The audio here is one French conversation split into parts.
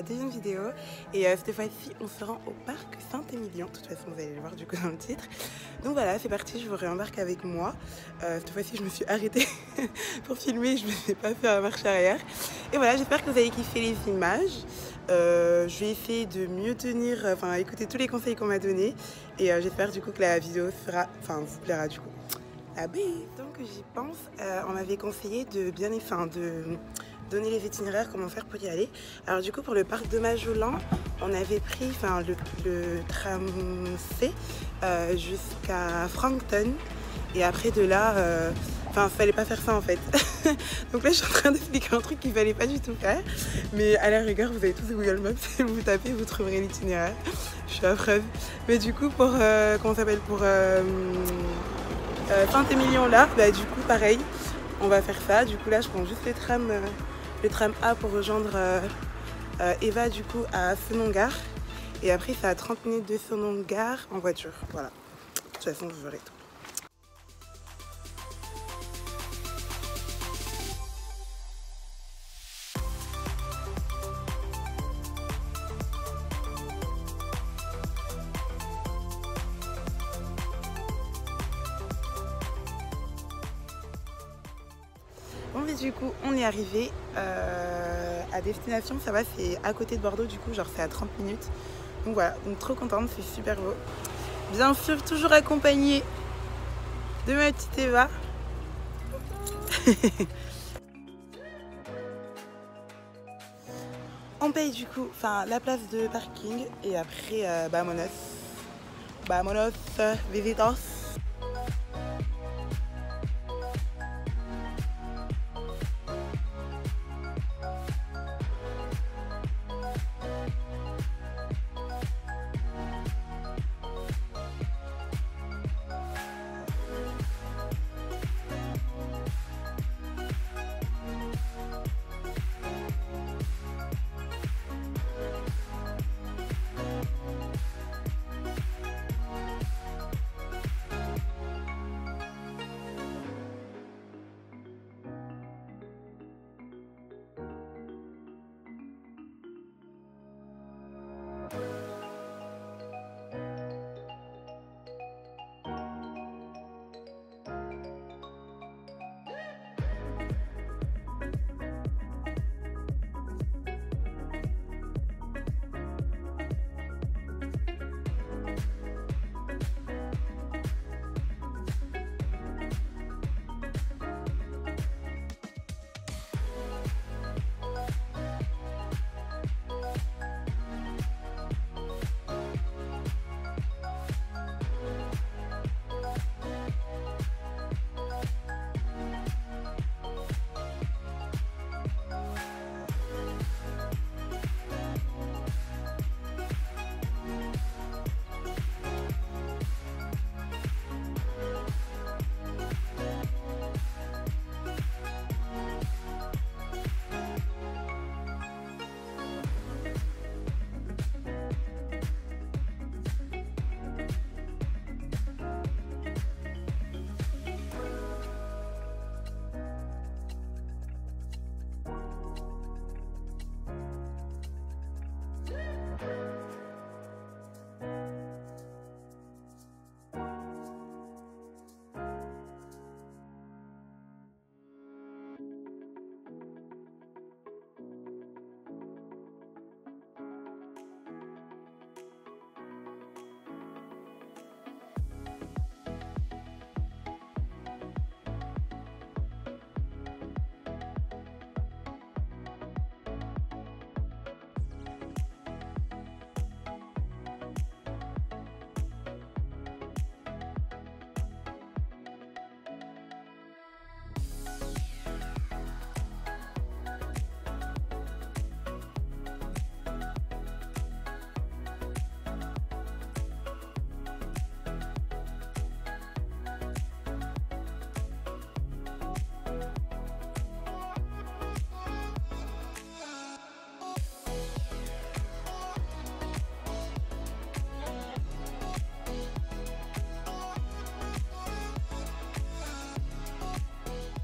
la deuxième vidéo. Et cette fois-ci, on se rend au parc Saint-Émilion. De toute façon, vous allez le voir du coup dans le titre. Donc voilà, c'est parti, je vous réembarque avec moi. Cette fois-ci, je me suis arrêtée pour filmer, je ne me suis pas fait la marche arrière. Et voilà, j'espère que vous avez kiffé les images. Je vais essayer de mieux tenir, écouter tous les conseils qu'on m'a donnés. Et j'espère du coup que la vidéo vous plaira du coup. Ah ben, donc j'y pense, on m'avait conseillé de donner les itinéraires, comment faire pour y aller. Alors du coup pour le parc de Majolan, on avait pris le tram C jusqu'à Frankton. Et après de là, fallait pas faire ça en fait. Donc là je suis en train d'expliquer un truc qu'il fallait pas du tout faire. Mais à la rigueur vous avez tous Google Maps, vous tapez, vous trouverez l'itinéraire. Je suis à preuve. Mais du coup pour, Saint-Émilion là, du coup pareil, on va faire ça. Du coup là je prends juste le tram A pour rejoindre Eva du coup à Senon-Gare. Et après c'est à 30 minutes de Senon-Gare en voiture. Voilà, de toute façon vous verrez tout. Bon mais du coup on est arrivé à destination, ça va, c'est à côté de Bordeaux du coup, genre c'est à 30 minutes. Donc voilà, donc trop contente, c'est super beau. Bien sûr toujours accompagnée de ma petite Eva. On paye du coup la place de parking et après vámonos, visitos.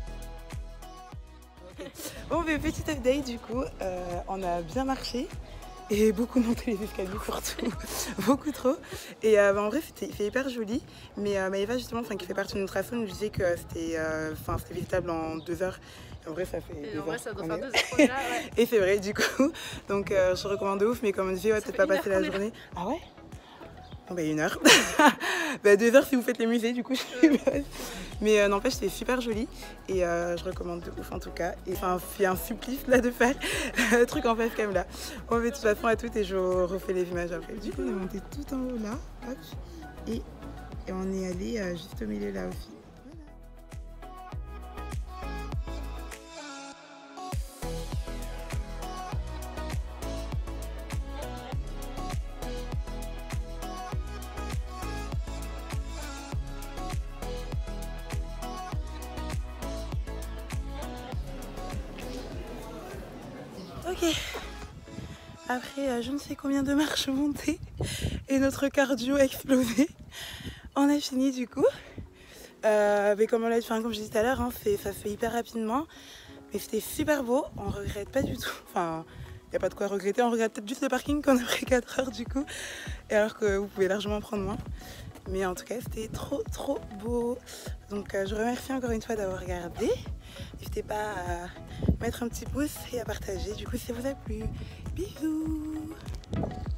Bon, mais petit update du coup, on a bien marché. et beaucoup monté les escaliers surtout, beaucoup trop. Et bah, en vrai c'était hyper joli, mais Maëva justement, qui fait partie de notre asso, nous disait que c'était visitable en 2 heures. En vrai ça fait 2 heures. Ça doit faire 2 heures qu'on est là, ouais. Et c'est vrai du coup, donc je recommande de ouf, mais comme on disait, peut-être pas passer la journée. Ah ouais? Bon bah 1 heure. Bah 2 heures si vous faites les musées du coup. Mais n'empêche c'est super joli et je recommande de ouf en tout cas. Et enfin c'est un supplice là de faire le truc en facecam là. On fait de toute façon à tout et je refais les images après. Du coup on est monté tout en haut là, hop, et on est allé juste au milieu là aussi. Ok, après je ne sais combien de marches montées et notre cardio a explosé, on a fini du coup. Mais comme je disais tout à l'heure, ça se fait hyper rapidement, mais c'était super beau, on regrette pas du tout. Enfin, il n'y a pas de quoi regretter, on regrette peut-être juste le parking qu'on a pris 4 heures du coup, et alors que vous pouvez largement prendre moins. Mais en tout cas c'était trop beau. Donc je remercie encore une fois d'avoir regardé. N'hésitez pas à mettre un petit pouce et à partager du coup si ça vous a plu. Bisous.